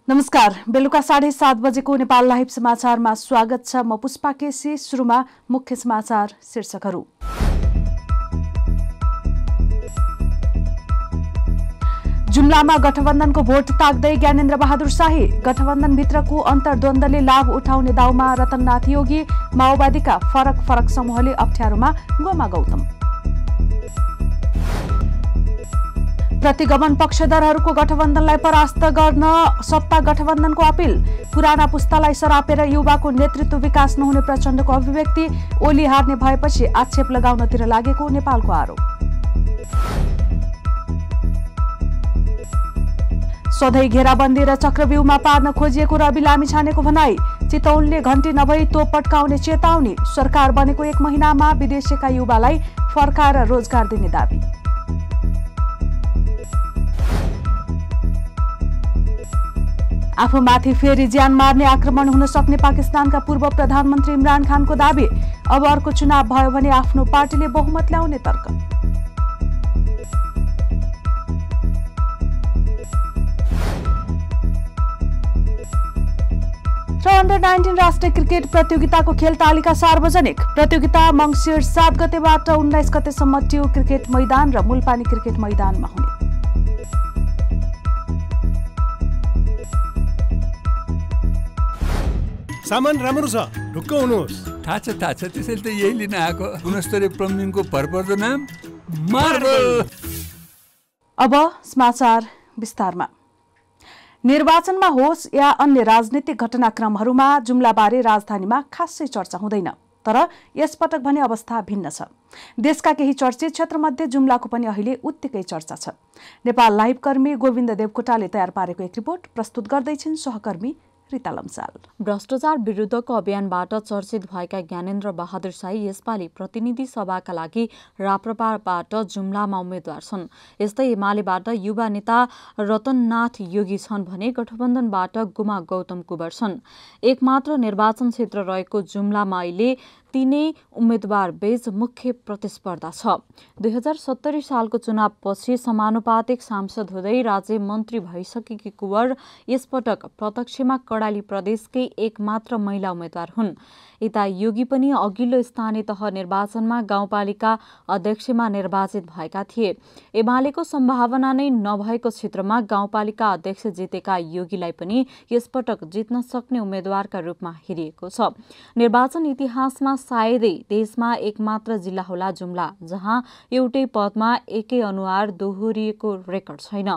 नमस्कार, बेलुका 7:30 बजेको नेपाल लाइभ समाचारमा स्वागत छ। म पुष्पा केसी। सुरुमा मुख्य समाचार शीर्षकहरू। जुम्लामा गठबन्धनको भोट ताक्दै ज्ञानेन्द्र बहादुर शाही। गठबन्धनभित्रको अन्तर्द्वन्द्वले लाभ उठाउने दाउमा रतननाथ योगी। माओवादीका फरक समूहले अप्ठ्यारोमा गोमा गौतम। प्रतिगमन पक्षधरहरूको गठबन्धनलाई परास्त गर्न सत्ता गठबन्धनको अपील। पुराना पुस्तालाई सरापेर युवाको नेतृत्व विकास नहुने प्रचण्डको अभिव्यक्ति। ओली हार्ने भएपछि आक्षेप लगाउनतिर लागेको नेपालको आरोप। सधैँ घेराबन्दी र चक्रव्यूहमा पार्न खोजिएको रवि लामिछानेको भनाई। चितौनले घण्टी नभई तोप पड्काउने चेतावनी। सरकार बनेको 1 महिनामा विदेशीका युवालाई फर्काएर रोजगार दिने दाबी। आफूमाथि फेरि ज्यान मार्ने आक्रमण हुन सक्ने पाकिस्तानका पूर्व प्रधानमन्त्री इमरान खानको दाबी। अब अर्को चुनाव भयो भने आफ्नो पार्टीले बहुमत ल्याउने तर्क। र अन्डर-19 राष्ट्रिय क्रिकेट प्रतियोगिताको खेल तालिका सार्वजनिक। प्रतियोगिता मङ्सिर 7 गतेबाट 19 गतेसम्म ट्यु क्रिकेट मैदान र मुलपानी क्रिकेट मैदानमा हुने। सामान राम्रो छ, ढुक्क हुनुहोस्। थाहा छ त्यसैले त यही लिन आएको। गुणस्तरीय प्लम्बिङको भरपर्दो नाम मार्बल। अब समाचार विस्तारमा। निर्वाचनमा होस् या अन्य राजनीतिक घटनाक्रमहरूमा जुम्लाबारे राजधानीमा खासै चर्चा हुँदैन। तर यसपटक भने अवस्था भिन्न छ। देशका केही चर्चित क्षेत्रमध्ये जुम्लाको पनि अहिले उत्तिकै चर्चा छ। नेपाल लाइभ कर्मी गोविन्द देवकोटाले तयार पारेको एक रिपोर्ट प्रस्तुत गर्दैछिन् सहकर्मी रिता लम्साल। भ्रष्टाचार विरुद्धको अभियानबाट चर्चित भएका ज्ञानेन्द्र बहादुर शाही यसपालि प्रतिनिधि सभाका लागि राप्रपाबाट जुम्लामा उम्मेद्वार छन्। यस्तै एमालेबाट युवा नेता रतननाथ योगी छन् भने गठबन्धनबाट गुमा गौतम कुँवर छन्। एकमात्र निर्वाचन क्षेत्र रहेको जुम्लामा अहिले तीनै उम्मेद्वार बीच मुख्य प्रतिस्पर्धा छ। 2070 सालको चुनावपछि समानुपातिक सांसद हुँदै राज्य मन्त्री भइसकेकी कुँवर यसपटक प्रत्यक्षमा कर्णाली प्रदेशकै एकमात्र महिला उम्मेद्वार हुन्। यता योगी पनि अघिल्लो स्थानीय तह निर्वाचनमा गाउँपालिका अध्यक्षमा निर्वाचित भएका थिए। एमालेको सम्भावना नै नभएको क्षेत्रमा गाउँपालिका अध्यक्ष जितेका योगीलाई पनि यसपटक जित्न सक्ने उम्मेद्वारका रूपमा हेरिएको छ। निर्वाचन इतिहासमा सायदै देशमा एकमात्र जिल्ला होला जुम्ला, जहाँ एउटै पदमा एकै अनुहार दोहोरिएको रेकर्ड छैन।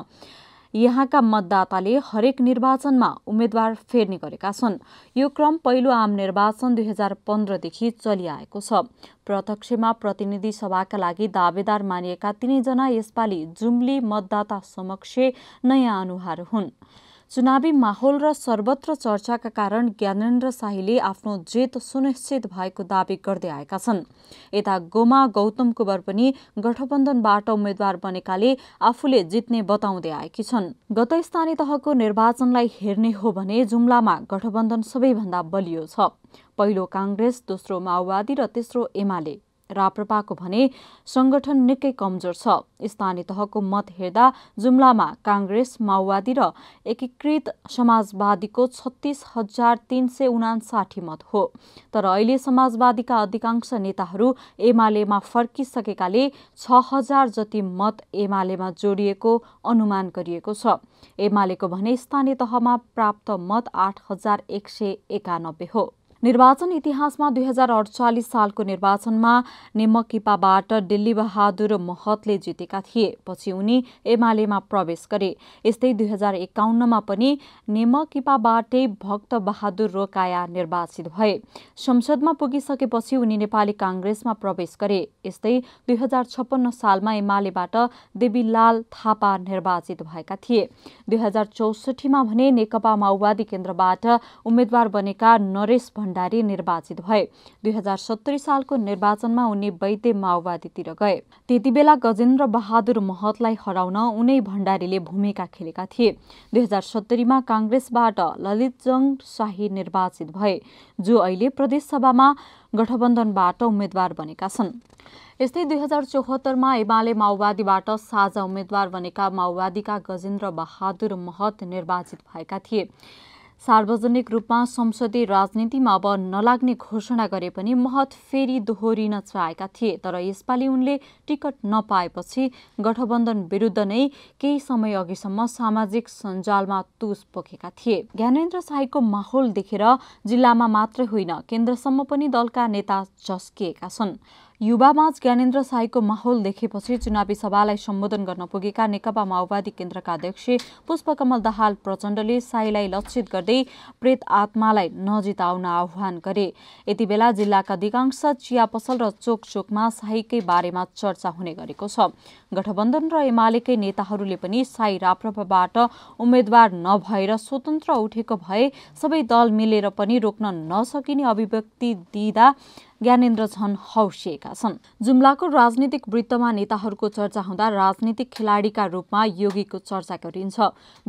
यहाँका मतदाताले हरेक निर्वाचनमा उम्मेद्वार फेर्ने गरेका छन्। यो क्रम पहिलो आम निर्वाचन 2015 देखि चलिआएको छ। प्रत्यक्षमा प्रतिनिधि सभाका लागि दावेदार मानिएका तीनैजना यसपालि जुम्ली मतदाता समक्ष नयाँ अनुहार हुन्। चुनावी माहौल र सर्वत्र चर्चाका कारण ज्ञानेन्द्र शाहीले आफ्नो जित सुनिश्चित भएको दावी गर्दै आएका छन्। यता गोमा गौतम कुँवर पनि गठबन्धनबाट उम्मेद्वार बनेकाले आफूले जित्ने बताउँदै आएकी छन्। गत स्थानीय तहको निर्वाचनलाई हेर्ने हो भने जुम्लामा गठबन्धन सबैभन्दा बलियो छ। पहिलो कांग्रेस, दोस्रो माओवादी र तेस्रो एमाले। राप्रपाको भने संगठन निकै कमजोर छ। स्थानीय तहको मत हेर्दा जुम्लामा कांग्रेस, माओवादी र एकीकृत समाजवादीको 36,359 मत हो। तर अहिले समाजवादीका अधिकांश नेताहरू एमालेमा फर्किसकेकाले 6,000 जति मत एमालेमा जोडिएको अनुमान गरिएको छ। एमालेको भने स्थानीय तहमा प्राप्त मत 8,191 हो। निर्वाचन इतिहासमा 2048 सालको निर्वाचनमा नेमकिपाबाट डिल्ली बहादुर महतले जितेका थिए। पछि उनी एमालेमा प्रवेश गरे। यस्तै 2051मा पनि नेमकिपाबाटै भक्त बहादुर रोकाया निर्वाचित भए। संसदमा पुगिसकेपछि उनी नेपाली कांग्रेसमा प्रवेश गरे। यस्तै 2056 सालमा एमालेबाट देवीलाल थापा निर्वाचित भएका थिए। 2064मा भने नेकपा माओवादी केन्द्रबाट उम्मेद्वार बनेका नरेश भण्डारी निर्वाचित भए। 2070 सालको निर्वाचनमा उनी वैद्य माओवादीतिर गए। त्यतिबेला गजेन्द्र बहादुर महतलाई हराउन उनै भण्डारीले भूमिका खेलेका थिए। 2070 मा कांग्रेसबाट ललितजङ शाही निर्वाचित भए, जो अहिले प्रदेशसभामा गठबन्धनबाट उम्मेद्वार बनेका छन्। यस्तै 2074 मा एमाले माओवादीबाट साझा उम्मेद्वार बनेका माओवादीका गजेन्द्र बहादुर महत निर्वाचित भएका थिए। सार्वजनिक रूपमा संसदीय राजनीतिमा अब नलाग्ने घोषणा गरे पनि महत फेरि दोहोरिन चाहेका थिए। तर यसपालि उनले टिकट नपाएपछि गठबन्धन विरुद्ध नै केही समय अघिसम्म सामाजिक सञ्जालमा तुस पोखेका थिए। ज्ञानेन्द्र शाहीको माहौल देखेर जिल्लामा मात्रै होइन, केन्द्रसम्म पनि दलका नेता झस्किएका छन्। युवामाझ ज्ञानेन्द्र शाहीको माहौल देखेपछि चुनावी सभालाई सम्बोधन गर्न पुगेका नेकपा माओवादी केन्द्रका अध्यक्ष पुष्पकमल दाहाल प्रचण्डले शाहीलाई लक्षित गर्दै प्रेत आत्मालाई नजिताउन आह्वान गरे। यति बेला जिल्लाका अधिकांश चिया पसल र चोकचोकमा शाहीकै बारेमा चर्चा हुने गरेको छ। गठबन्धन र एमालेकै नेताहरूले पनि शाही राप्रपाबाट उम्मेद्वार नभएर स्वतन्त्र उठेको भए सबै दल मिलेर पनि रोक्न नसकिने अभिव्यक्ति दिँदा ज्ञानेन्द्र झन हौसिएका छन्। जुम्लाको राजनीतिक वृत्तमा नेताहरूको चर्चा हुँदा राजनीतिक खेलाडीका रूपमा योगीको चर्चा गरिन्छ।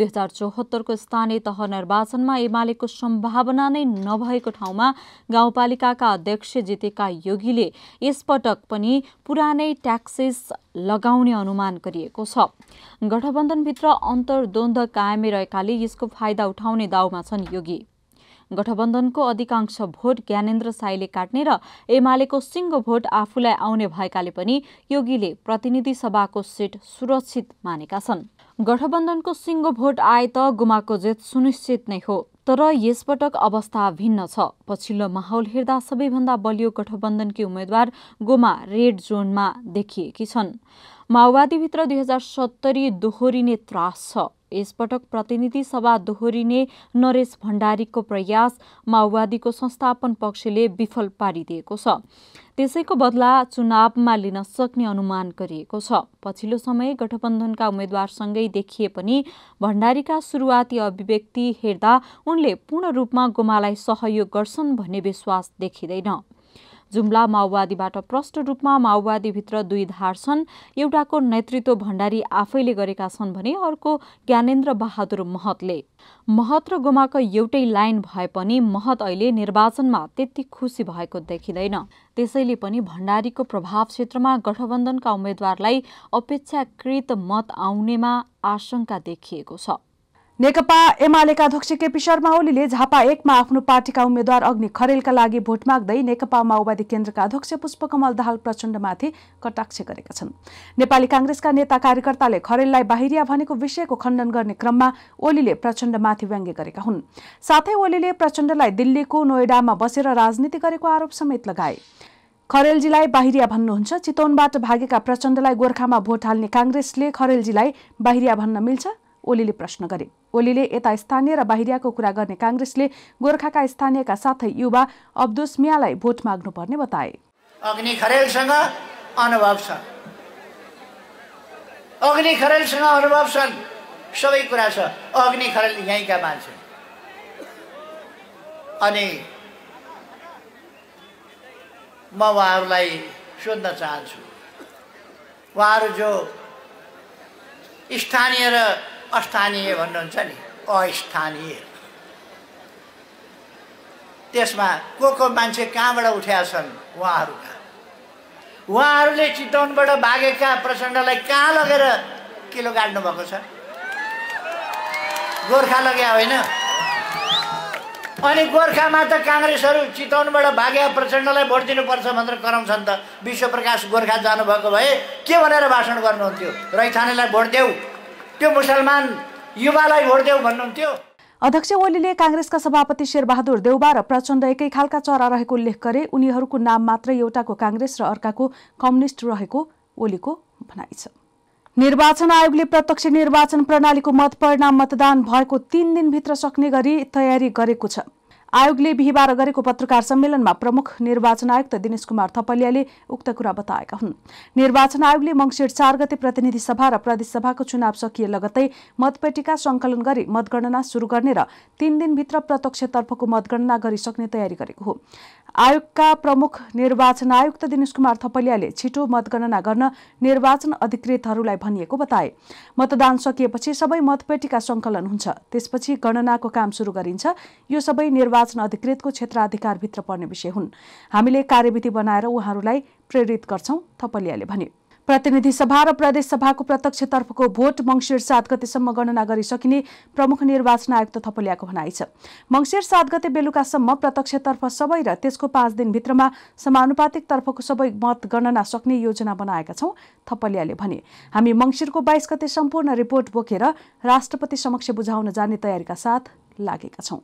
2074 को स्थानीय तह निर्वाचनमा एमालेको सम्भावना नै नभएको ठाउँमा गाउँपालिकाका अध्यक्ष जितेका योगीले यसपटक पनि पुरानै ट्याक्सेस लगाउने अनुमान गरिएको छ। गठबन्धनभित्र अन्तर्द्वन्द्व कायमै रहेकाले यसको फाइदा उठाउने दाउमा छन् योगी। गठबन्धनको अधिकांश भोट ज्ञानेन्द्र शाहीले काट्ने र एमालेको सिङ्गो भोट आफूलाई आउने भएकाले पनि योगीले प्रतिनिधि सभाको सिट सुरक्षित मानेका छन्। गठबन्धनको सिङ्गो भोट आए त गुमाको जित सुनिश्चित नै हो, तर यसपटक अवस्था भिन्न छ। पछिल्लो माहौल हेर्दा सबैभन्दा बलियो गठबन्धनकी उम्मेद्वार गोमा रेड जोनमा देखिएकी छन्। माओवादीभित्र 2070 दोहोरिने त्रास छ। यसपटक प्रतिनिधि सभा दोहोरिने नरेश भण्डारीको प्रयास माओवादीको संस्थापन पक्षले विफल पारिदिएको छ। त्यसैको बदला चुनावमा लिन सक्ने अनुमान गरिएको छ। पछिल्लो समय गठबन्धनका उम्मेद्वारसँगै देखिए पनि भण्डारीका सुरुवाती अभिव्यक्ति हेर्दा उनले पूर्ण रूपमा गोमालाई सहयोग गर्छन् भन्ने विश्वास देखिँदैन। जुम्ला माओवादीबाट प्रष्ट रूपमा माओवादीभित्र दुई धार छन्। एउटाको नेतृत्व भण्डारी आफैले गरेका छन् भने अर्को ज्ञानेन्द्र बहादुर महतले। महत र गोमाको एउटै लाइन भए पनि महत अहिले निर्वाचनमा त्यति खुसी भएको देखिँदैन। त्यसैले पनि भण्डारीको प्रभाव क्षेत्रमा गठबन्धनका उम्मेद्वारलाई अपेक्षाकृत मत आउनेमा आशंका देखिएको छ। नेकपा एमालेका अध्यक्ष केपी शर्मा ओलीले झापा 1 मा आफ्नो पार्टीका उम्मेद्वार अग्नि खरेलका लागि भोट माग्दै नेकपा माओवादी केन्द्रका अध्यक्ष पुष्पकमल दाहाल प्रचण्डमाथि कटाक्ष गरेका छन्। नेपाली कांग्रेसका नेता कार्यकर्ताले खरेललाई बाहिरिया भनेको विषयको खण्डन गर्ने क्रममा ओलीले प्रचण्डमाथि व्यङ्ग्य गरेका हुन्। साथै ओलीले प्रचण्डलाई दिल्लीको नोएडामा बसेर राजनीति गरेको आरोप समेत लगाए। खरेलजीलाई बाहिरिया भन्नुहुन्छ। चितवनबाट भागेका प्रचण्डलाई गोर्खामा भोट हाल्ने कांग्रेसले खरेलजीलाई बाहिरिया भन्न मिल्छ? ओलीले प्रश्न गरे। ओलीले यता स्थानीय र बाहिरियाको कुरा गर्ने कांग्रेसले गोर्खाका स्थानीयका साथै युवा अब्दुस मियालाई भोट माग्नुपर्ने बताए। अग्नि खरेलसँग अनुभव छ, अग्नि खरेलसँग अनुभव छन्, सबै कुरा छ। अग्नि खरेल यहीँका मान्छे अनि म उहाँहरूलाई सोध्न चाहन्छु, उहाँहरू जो स्थानीय र अस्थानीय भन्नुहुन्छ नि, अस्थानीय, त्यसमा को मान्छे कहाँबाट उठेका छन्? उहाँहरूले चितवनबाट भागेका प्रचण्डलाई कहाँ लगेर किलो गाड्नु भएको छ? गोर्खा लगे होइन? अनि गोर्खामा त काङ्ग्रेसहरू चितवनबाट भागेका प्रचण्डलाई भोट दिनुपर्छ भनेर कराउँछन् त। विश्वप्रकाश गोर्खा जानुभएको भए के भनेर भाषण गर्नुहुन्थ्यो? रैथानेलाई भोट देऊ, त्यो मुसलमान युवालाई भोट देऊ भन्नुहुन्थ्यो। अध्यक्ष ओलीले कांग्रेसका सभापति शेरबहादुर देउबा र प्रचण्ड एकै खालका चरा रहेको उल्लेख गरे। उनीहरूको नाम मात्रै एउटाको कांग्रेस र अर्काको कम्युनिस्ट रहेको ओलीको भनाइ छ। निर्वाचन आयोगले प्रत्यक्ष निर्वाचन प्रणालीको मत परिणाम मतदान भएको 3 दिनभित्र सक्ने गरी तयारी गरेको छ। आयोगले बिहिबार गरेको पत्रकार सम्मेलनमा प्रमुख निर्वाचन आयुक्त दिनेश कुमार थपलियाले उक्त कुरा बताएका हुन्। निर्वाचन आयोगले मङ्सिर 4 गते प्रतिनिधि सभा र प्रदेश सभाको चुनाव सकिए लगत्तै मतपेटिका संकलन गरी मतगणना सुरु गर्ने र 3 दिनभित्र प्रत्यक्षतर्फको मतगणना गरिसक्ने तयारी गरेको हो। आयोगका प्रमुख निर्वाचन आयुक्त दिनेश कुमार थपलियाले छिटो मतगणना गर्न निर्वाचन अधिकृतहरूलाई भनिएको बताए। मतदान सकिएपछि सबै मतपेटिका संकलन हुन्छ, त्यसपछि गणनाको काम सुरु गरिन्छ। यो सबै निर्वाचन अधिकृतको क्षेत्राधिकारभित्र पर्ने विषय हुन्। हामीले कार्यविधि बनाएर उहाँहरूलाई प्रेरित गर्छौं, थपलियाले भने। प्रतिनिधि सभा र प्रदेश सभाको प्रत्यक्षतर्फको भोट मङ्सिर 7 गतेसम्म गणना गरिसकिने प्रमुख निर्वाचन आयुक्त थपलियाको भनाइ छ। मङ्सिर 7 गते बेलुकासम्म प्रत्यक्षतर्फ सबै र त्यसको 5 दिनभित्रमा समानुपातिक तर्फको सबै मत गणना सक्ने योजना बनाएका छौं, थपलियाले भने। हामी मङ्सिरको 22 गते सम्पूर्ण रिपोर्ट बोकेर राष्ट्रपति समक्ष बुझाउन जाने तयारीका साथ लागेका छौं।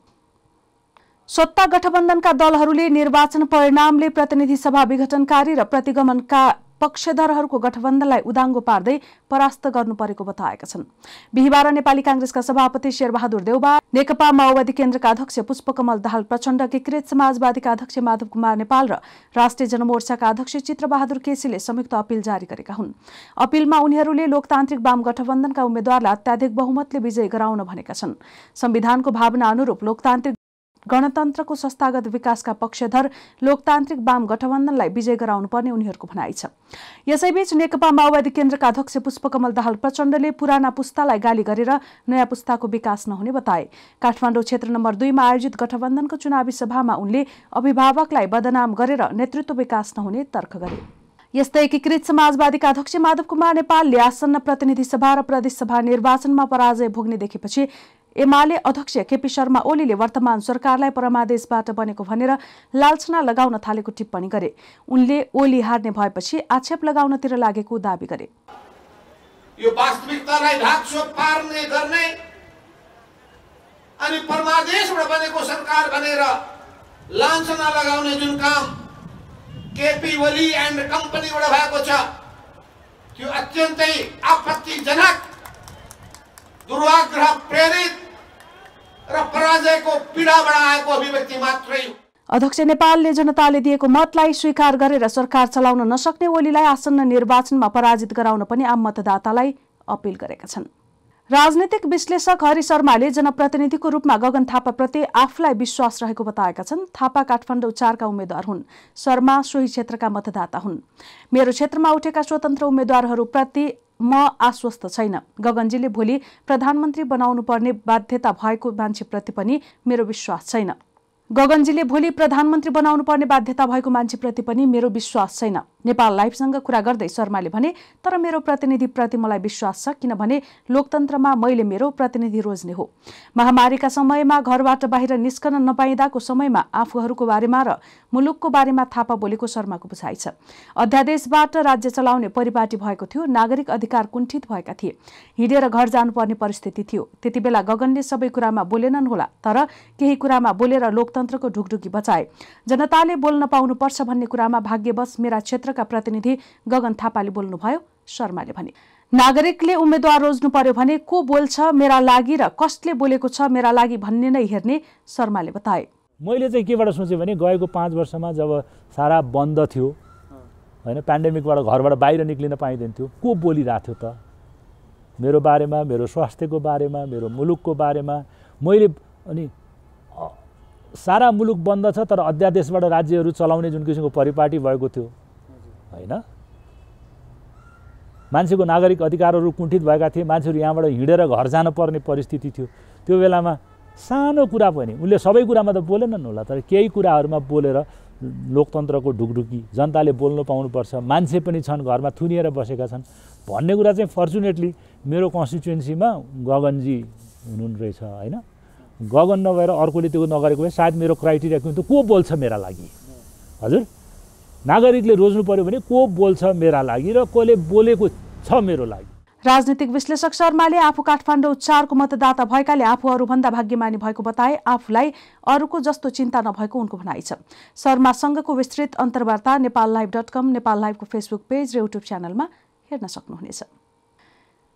सत्ता गठबन्धनका दलहरूले निर्वाचन परिणामले प्रतिनिधि सभा विघटनकारी र प्रतिगमनका पक्षधरहरूको गठबन्धनलाई उदाङ्गो पार्दै परास्त गर्नु परेको बताएका छन्। बिहिबार नेपाली कांग्रेसका सभापति शेरबहादुर देउबा, नेकपा माओवादी केन्द्रका अध्यक्ष पुष्पकमल दाहाल प्रचण्ड, एकीकृत समाजवादीका अध्यक्ष माधव कुमार नेपाल र राष्ट्रिय जनमोर्चाका अध्यक्ष चित्रबहादुर केसीले संयुक्त अपील जारी गरेका हुन्। अपीलमा उनीहरूले लोकतान्त्रिक वाम गठबन्धनका उम्मेद्वारलाई अत्याधिक बहुमतले विजय गराउन भनेका छन्। संविधानको भावना अनुरूप लोकतान्त्रिक गणतन्त्रको संस्थागत विकासका पक्षधर लोकतान्त्रिक वाम गठबन्धनलाई विजय गराउनु पर्ने उनीहरूको भनाइ छ। यसैबीच नेकपा माओवादी केन्द्रका अध्यक्ष पुष्पकमल दाहाल प्रचण्डले पुराना पुस्तालाई गाली गरेर नयाँ पुस्ताको विकास नहुने बताए। काठमाडौँ क्षेत्र नम्बर 2 मा आयोजित गठबन्धनको चुनावी सभामा उनले अभिभावकलाई बदनाम गरेर नेतृत्व विकास नहुने तर्क गरे। यस्तै एकीकृत समाजवादीका अध्यक्ष माधव कुमार नेपालले आसन्न प्रतिनिधि सभा र प्रदेश सभा निर्वाचनमा पराजय भोग्ने देखेपछि एमाले अध्यक्ष केपी शर्मा ओलीले वर्तमान सरकारलाई परमादेशबाट बनेको भनेर लालछना लगाउन थालेको टिप्पणी गरे। उनले ओली हार्ने भएपछि आक्षेप लगाउनतिर लागेको दाबी गरे। यो वास्तविकतालाई ढाकछोप पार्ने गर्ने अनि परमादेशबाट बनेको सरकार भनेर लान्छना लगाउने जुन काम केपी ओली एन्ड कम्पनीबाट भएको छ, त्यो अत्यन्तै आपत्तिजनक, दुर्वाग्रह प्रेरित र पराजयको पीडाबाट आएको अभिव्यक्ति मात्रै। अध्यक्ष नेपालले जनताले दिएको मतलाई स्वीकार गरेर सरकार चलाउन नसक्ने ओलीलाई आसन्न निर्वाचनमा पराजित गराउन पनि आम मतदातालाई अपील गरेका छन्। राजनीतिक विश्लेषक हरि शर्माले जनप्रतिनिधिको रूपमा गगन थापाप्रति आफूलाई विश्वास रहेको बताएका छन्। थापा काठमाडौँ 4 का उम्मेद्वार हुन्। शर्मा सोही क्षेत्रका मतदाता हुन्। मेरो क्षेत्रमा उठेका स्वतन्त्र उम्मेद्वारहरूप्रति म आश्वस्त छैन। गगनजीले भोलि प्रधानमन्त्री बनाउनु पर्ने बाध्यता भएको मान्छेप्रति पनि मेरो विश्वास छैन। गगनजीले भोलि प्रधानमन्त्री बनाउनु पर्ने बाध्यता भएको मान्छेप्रति पनि मेरो विश्वास छैन। नेपाल लाइभसँग कुरा गर्दै शर्माले भने, तर मेरो प्रतिनिधिप्रति मलाई विश्वास छ, किनभने लोकतन्त्रमा मैले मेरो प्रतिनिधि रोज्ने हो। महामारीका समयमा घरबाट बाहिर निस्कन नपाइँदाको समयमा आफूहरूको बारेमा र मुलुकको बारेमा थापा बोलेको शर्माको बुझाइ छ। अध्यादेशबाट राज्य चलाउने परिपाटी भएको थियो, नागरिक अधिकार कुण्ठित भएका थिए, हिँडेर घर जानुपर्ने परिस्थिति थियो। त्यति बेला गगनले सबै कुरामा बोलेनन् होला, तर केही कुरामा बोलेर लोकतन्त्रको ढुकढुकी बचाए। जनताले बोल्न पाउनुपर्छ भन्ने कुरामा भाग्यवश मेरा क्षेत्रका प्रतिनिधि गगन थापाले बोल्नुभयो, शर्माले भने। नागरिकले उम्मेद्वार रोज्नु पर्यो भने को बोल्छ मेरा लागि र कसले बोलेको छ मेरा लागि भन्ने नै हेर्ने शर्माले बताए। मैले चाहिँ केबाट सोचेँ भने गएको 5 वर्षमा जब सारा बन्द थियो हैन, पेन्डेमिकबाट घरबाट बाहिर निक्लिन पाइँदैन थियो, को बोलिरहेको थियो त मेरो बारेमा, मेरो स्वास्थ्यको बारेमा, मेरो मुलुकको बारेमा। मैले अनि सारा मुलुक बन्द छ तर अध्यादेशबाट राज्यहरू चलाउने जुन किसिमको परिपाटी भएको थियो हैन, मान्छेको नागरिक अधिकारहरू कुण्ठित भएका थिए, मान्छेहरू यहाँबाट हिँडेर घर जान पर्ने परिस्थिति थियो। त्यो बेलामा सानो कुरा पनि उनले सबै कुरामा त बोलेनन् होला, तर केही कुराहरूमा बोलेर लोकतन्त्रको ढुकढुकी, जनताले बोल्न पाउनुपर्छ, मान्छे पनि छन् घरमा थुनिएर बसेका छन् भन्ने कुरा चाहिँ फर्चुनेटली मेरो कन्स्टिट्युएन्सीमा गगनजी हुनुहुन्न रहेछ हैन। गगन नभएर अर्कोले त्यो नगरेको भए सायद मेरो क्राइटेरिया के को बोल्छ मेरा लागि। हजुर, नागरिकले रोज्नु पर्यो भने को बोल्छ मेरा लागि र कसले बोलेको छ मेरो लागि। राजनीतिक विश्लेषक शर्माले आफू काठमाडौँ 4 को मतदाता भएकाले आफू अरूभन्दा भाग्यमानी भएको बताए। आफूलाई अरूको जस्तो चिन्ता नभएको उनको भनाइ छ। शर्मासँगको विस्तृत अन्तर्वार्ता नेपाललाइभ.com, नेपाल लाइभको फेसबुक पेज र युट्युब च्यानलमा हेर्न सक्नुहुनेछ।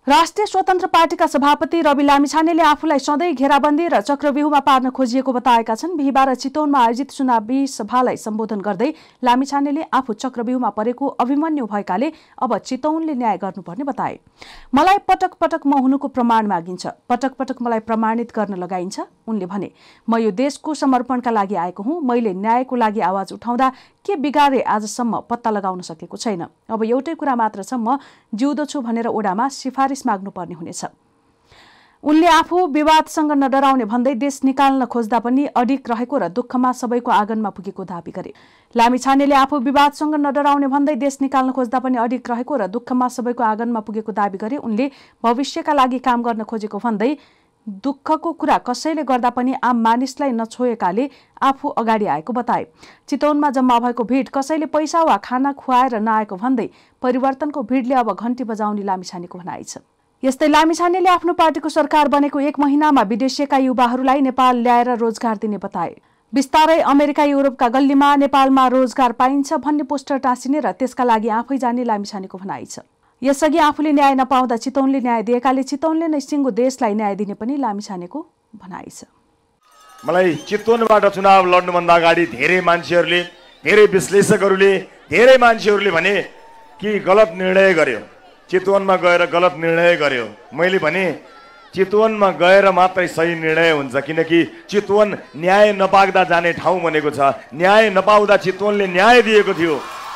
राष्ट्रिय स्वतन्त्र पार्टीका सभापति रवि लामिछानेले आफूलाई सधैँ घेराबन्दी र चक्रव्यूहमा पार्न खोजिएको बताएका छन्। बिहीबार चितवनमा आयोजित चुनावी सभालाई सम्बोधन गर्दै लामिछानेले आफू चक्रव्यूहमा परेको अभिमन्यु भएकाले अब चितवनले न्याय गर्नुपर्ने बताए। मलाई पटक पटक म हुनुको प्रमाण मागिन्छ, पटक पटक मलाई प्रमाणित गर्न लगाइन्छ। उनले भने, म यो देशको समर्पणका लागि आएको हुँ। मैले न्यायको लागि आवाज उठाउँदा के बिगारे आजसम्म पत्ता लगाउन सकेको छैन। अब एउटै कुरा मात्र छ, म जिउँदो छु भनेर ओडामा सिफारिस माग्नुपर्ने हुनेछ। उनले आफू विवादसँग नडराउने भन्दै देश निकाल्न खोज्दा पनि अडिक रहेको र दुःखमा सबैको आँगनमा पुगेको दाबी गरे। लामिछानेले आफू विवादसँग नडराउने भन्दै देश निकाल्न खोज्दा पनि अडिक रहेको र दुःखमा सबैको आँगनमा पुगेको दाबी गरे। उनले भविष्यका लागि काम गर्न खोजेको भन्दै दुःखको कुरा कसैले गर्दा पनि आम मानिसलाई नछोएकाले आफू अगाडि आएको बताए। चितवनमा जम्मा भएको भिड कसैले पैसा वा खाना खुवाएर नआएको भन्दै परिवर्तनको भिडले अब घण्टी बजाउने लामिछानेको भनाइ छ। यस्तै लामिछानेले आफ्नो पार्टीको सरकार बनेको 1 महिनामा विदेशीका युवाहरूलाई नेपाल ल्याएर रोजगार दिने बताए। बिस्तारै अमेरिका युरोपका गल्लीमा नेपालमा रोजगार पाइन्छ भन्ने पोस्टर टाँसिने र त्यसका लागि आफै जाने लामिछानेको भनाइ छ। यसअघि आफूले न्याय नपाउँदा चितवनले न्याय दिएकाले चितवनले नै सिङ्गो देशलाई न्याय दिने पनि लामिछानेको भनाइ छ। मलाई चितवनबाट चुनाव लड्नुभन्दा अगाडि धेरै मान्छेहरूले, धेरै विश्लेषकहरूले, धेरै मान्छेहरूले भने कि गलत निर्णय गर्यो, चितवनमा गएर गलत निर्णय गर्यो। मैले भने चितवनमा गएर मात्रै सही निर्णय हुन्छ, किनकि चितवन न्याय नपाउँदा जाने ठाउँ बनेको छ। न्याय नपाउँदा चितवनले न्याय दिएको थियो।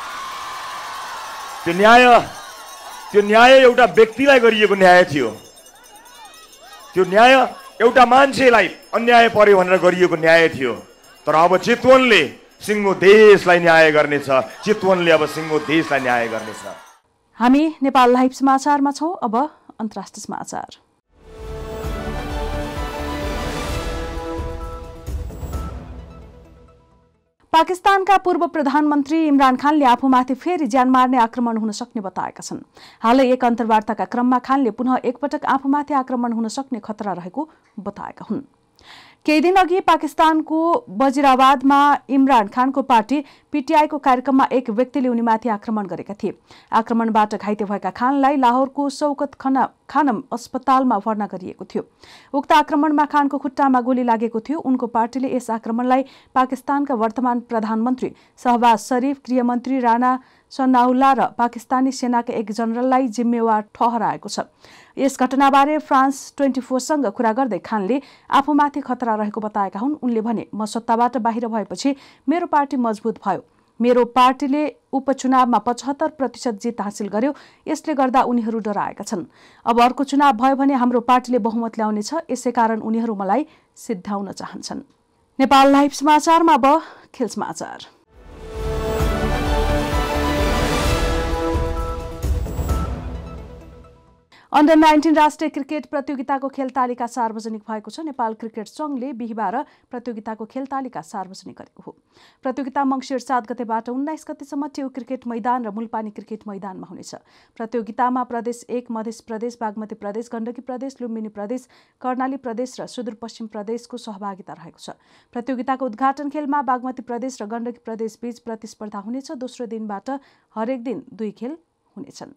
त्यो न्याय एउटा व्यक्तिलाई गरिएको न्याय थियो। त्यो न्याय एउटा मान्छेलाई अन्याय पर्यो भनेर गरिएको न्याय थियो। तर अब चितवनले सिङ्गो देशलाई न्याय गर्नेछ। चितवनले अब सिङ्गो देशलाई न्याय गर्नेछ। हामी नेपाल लाइभ समाचारमा छौं। अब अन्तर्राष्ट्रिय समाचार। पाकिस्तानका पूर्व प्रधानमन्त्री इमरान खानले आफूमाथि फेरि ज्यान मार्ने आक्रमण हुन सक्ने बताएका छन्। हालै एक अन्तर्वार्ताका क्रममा खानले पुनः एकपटक आफूमाथि आक्रमण हुन सक्ने खतरा रहेको बताएका हुन्। केही दिन अघि पाकिस्तानको वजिराबादमा इमरान खानको पार्टी पीटीआईको कार्यक्रममा एक व्यक्तिले उनीमाथि आक्रमण गरेका थिए। आक्रमणबाट घाइते भएका खानलाई लाहोरको शौकत खानम अस्पतालमा भर्ना गरिएको थियो। उक्त आक्रमणमा खानको खुट्टामा गोली लागेको थियो। उनको पार्टीले यस आक्रमणलाई पाकिस्तानका वर्तमान प्रधानमन्त्री शहबाज शरीफ, गृहमन्त्री राणा सनाउल्लाह र पाकिस्तानी सेनाका एक जनरललाई जिम्मेवार ठहराएको छ। यस घटनाबारे फ्रान्स 24सँग कुरा गर्दै खानले आफूमाथि खतरा रहेको बताएका हुन्। उनले भने, म सत्ताबाट बाहिर भएपछि मेरो पार्टी मजबुत भयो। मेरो पार्टीले उपचुनावमा 75% जित हासिल गर्यो। यसले गर्दा उनीहरू डराएका छन्। अब अर्को चुनाव भयो भने हाम्रो पार्टीले बहुमत ल्याउनेछ। यसैकारण उनीहरू मलाई सिद्ध्याउन चाहन्छन्। नेपाल लाइभ समाचारमा अब खेल समाचार। अन्डर 19 राष्ट्रिय क्रिकेट प्रतियोगिताको खेल तालिका सार्वजनिक भएको छ। नेपाल क्रिकेट संघले बिहीबार प्रतियोगिताको खेल तालिका सार्वजनिक गरेको हो। प्रतियोगिता मङ्सिर 7 गतेबाट 19 गतेसम्म टेउ क्रिकेट मैदान र मुलपानी क्रिकेट मैदानमा हुनेछ। प्रतियोगितामा प्रदेश 1 मध्य प्रदेश, बागमती प्रदेश, गण्डकी प्रदेश, लुम्बिनी प्रदेश, कर्णाली प्रदेश र सुदूरपश्चिम प्रदेशको सहभागिता रहेको छ। प्रतियोगिताको उद्घाटन खेलमा बागमती प्रदेश र गण्डकी प्रदेश बीच प्रतिस्पर्धा हुनेछ। दोस्रो दिनबाट हरेक दिन 2 खेल हुनेछन्।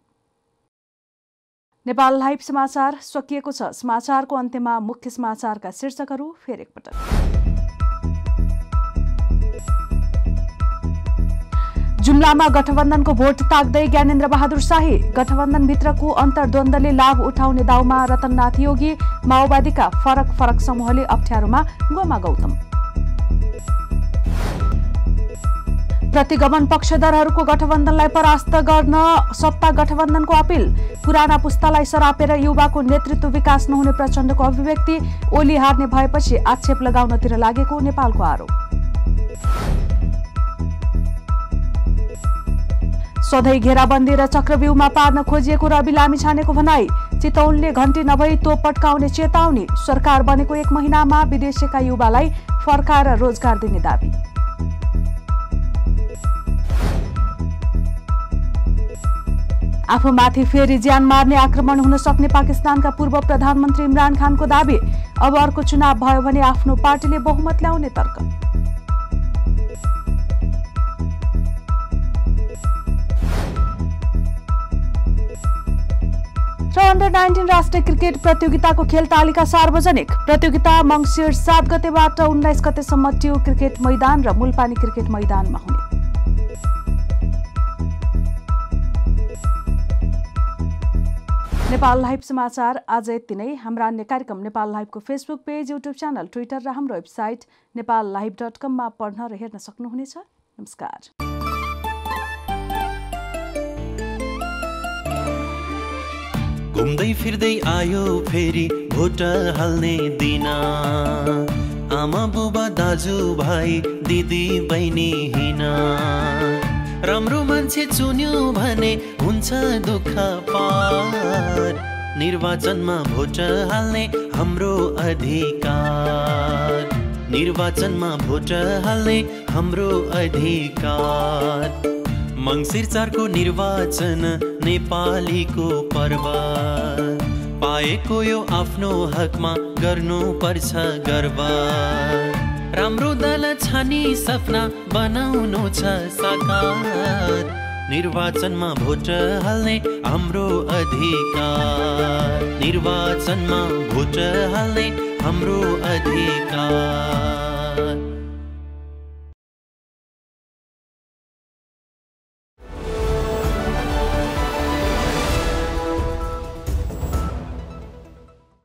नेपाल लाइभ समाचार सकिएको छ। समाचारको अन्त्यमा मुख्य समाचारका शीर्षकहरू फेरि एकपटक। जुम्लामा गठबन्धनको भोट ताक्दै ज्ञानेन्द्र बहादुर शाही। गठबन्धनभित्रको अन्तर्द्वन्द्वले लाभ उठाउने दाउमा रतननाथ योगी। माओवादीका फरक समूहले अप्ठ्यारोमा गोमा गौतम। प्रतिगमन पक्षधरहरूको गठबन्धनलाई परास्त गर्न सत्ता गठबन्धनको अपिल। पुराना पुस्तालाई सरापेर युवाको नेतृत्व विकास नहुने प्रचण्डको अभिव्यक्ति। ओली हार्ने भएपछि आक्षेप लगाउनतिर लागेको नेपालको आरोप। सधैँ घेराबन्दी र चक्रव्यूहमा पार्न खोजिएको रवि लामिछानेको भनाई। चितवनले घण्टी नभई तोप पट्काउने चेतावनी। सरकार बनेको 1 महिनामा विदेशीका युवालाई फर्काएर रोजगार दिने दाबी। आफूमाथि फेरि ज्यान मार्ने आक्रमण हुन सक्ने पाकिस्तानका पूर्व प्रधानमन्त्री इमरान खानको दाबी। अब अर्को चुनाव भयो भने आफ्नो पार्टीले बहुमत ल्याउने तर्क। र अन्डर-19 राष्ट्रिय क्रिकेट प्रतियोगिताको खेल तालिका सार्वजनिक। प्रतियोगिता मङ्सिर 7 गतेबाट 19 गतेसम्म ट्यु क्रिकेट मैदान र मूलपानी क्रिकेट मैदानमा हुने। नेपाल लाइभ समाचार आज यति नै। हाम्रा अन्य कार्यक्रम नेपाल लाइभको Facebook page, YouTube channel, Twitter र हाम्रो वेबसाइट नेपाललाइभ.com मा पढ्न र हेर्न सक्नुहुनेछ। नमस्कार। घुम्दै फिर्दै आयो फेरि भोट हाल्ने दिन। आमा बुबा दाजु भाइ दिदी बहिनी हिँड। राम्रो मान्छे चुन्यो भने हुन्छ दुःख पार। निर्वाचनमा भोट हाल्ने हाम्रो अधिकार। निर्वाचनमा भोट हाल्ने हाम्रो अधिकार। मङ्सिर 4 को निर्वाचन नेपालीको पर्व। पाएको यो आफ्नो हकमा गर्नुपर्छ गर्व। राम्रो दल छानी सपना बनाउनु छ साकार। निर्वाचनमा भोट हाल्ने हाम्रो अधिकार। निर्वाचनमा भोट हाल्ने हाम्रो अधिकार।